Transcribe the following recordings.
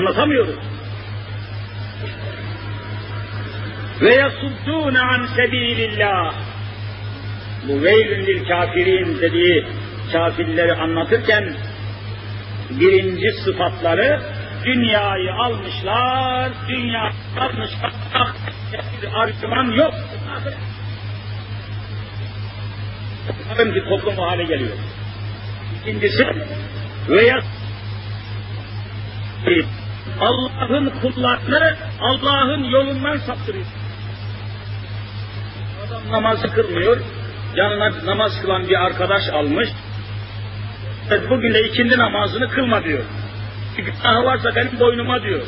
Anlatamıyoruz. Ve yasuddûne an sebîlillâh. Bu veylün lil kâfirîn dediği kafirleri anlatırken birinci sıfatları dünyayı almışlar, bir argüman yok. Bakın bir toplum hale geliyor. İkincisi veya Allah'ın kullarını Allah'ın yolundan saptırıyor. Adam namazı kılmıyor, yanına namaz kılan bir arkadaş almış. Bugün de ikindi namazını kılma diyor. Günahı varsa benim boynuma diyor.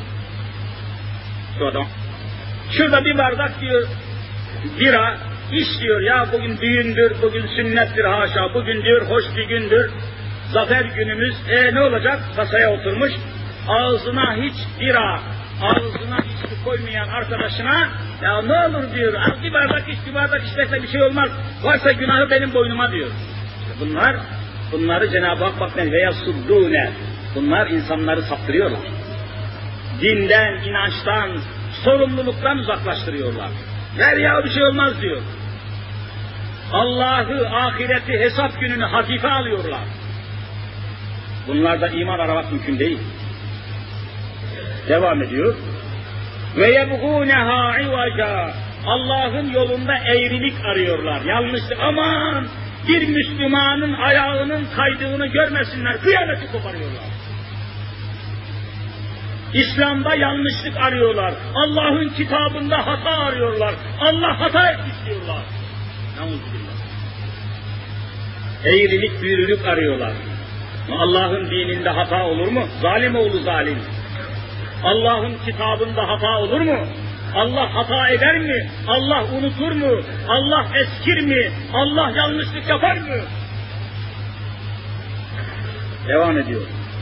Şu adam. Şurada bir bardak diyor, bira, iç diyor ya bugün düğündür, bugün sünnettir haşa, bugün diyor hoş bir gündür, zafer günümüz, ne olacak? Kasaya oturmuş, ağzına hiç bira, ağzına hiç koymayan arkadaşına, ya ne olur diyor, al bir bardak iç, bir bardak içmekle bir şey olmaz, varsa günahı benim boynuma diyor. İşte bunları Cenab-ı Hak bakmayın veya suddûne, bunlar insanları saptırıyorlar. Dinden, inançtan, sorumluluktan uzaklaştırıyorlar. Ver ya bir şey olmaz diyor. Allah'ı, ahireti, hesap gününü hafife alıyorlar. Bunlarda iman aramak mümkün değil. Devam ediyor. Ve yebgûneha ivaca. Allah'ın yolunda eğrilik arıyorlar. Yanlışlık, aman bir Müslümanın ayağının kaydığını görmesinler, kıyameti koparıyorlar. İslam'da yanlışlık arıyorlar. Allah'ın kitabında hata arıyorlar. Allah hata etmiş diyorlar. Nauzubillah. Eğrilik, büyürülük arıyorlar. Allah'ın dininde hata olur mu? Zalim oğlu zalim. Allah'ın kitabında hata olur mu? Allah hata eder mi? Allah unutur mu? Allah eskir mi? Allah yanlışlık yapar mı? Devam ediyor.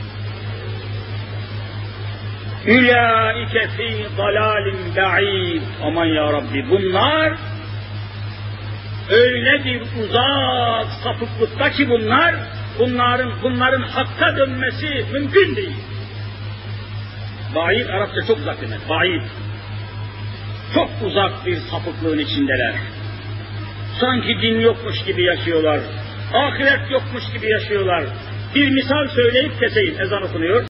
Ülâike fî dalâlim ba'îd. Aman ya Rabbi, bunlar öyle bir uzak sapıklıkta ki bunların hakka dönmesi mümkün değil. Ba'îd Arapça çok uzak demek. Ba'îd. Çok uzak bir sapıklığın içindeler. Sanki din yokmuş gibi yaşıyorlar. Ahiret yokmuş gibi yaşıyorlar. Bir misal söyleyip keseyim, ezan okunuyor.